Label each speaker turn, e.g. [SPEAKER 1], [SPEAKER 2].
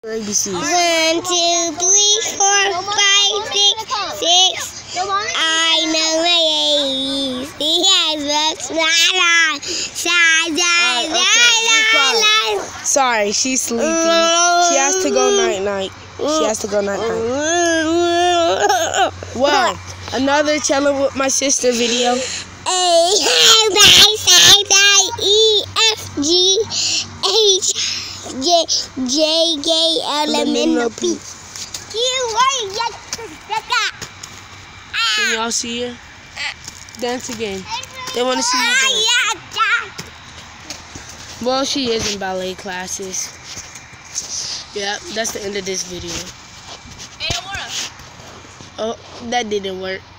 [SPEAKER 1] ABC.
[SPEAKER 2] 1, 2, 3, 4, 5, 6, 6. I know my A's.
[SPEAKER 1] Sorry, she's sleepy. She has to go night-night. Well, another chilling with my sister video.
[SPEAKER 2] A, B, C, D, E, F, G, H, J, K, L, M, N, O, P.
[SPEAKER 1] Can y'all see her? Dance again. They want to see you dance. Well, she is in ballet classes. Yeah, that's the end of this video. Oh, that didn't work.